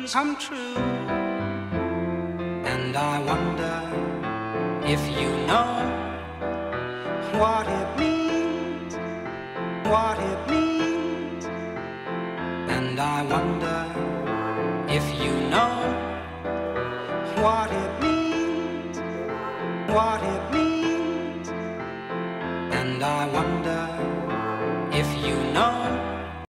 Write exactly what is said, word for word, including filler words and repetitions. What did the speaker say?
come true. And I wonder if you know what it means, what it means. And I wonder if you know what it means, what it means. And I wonder if you know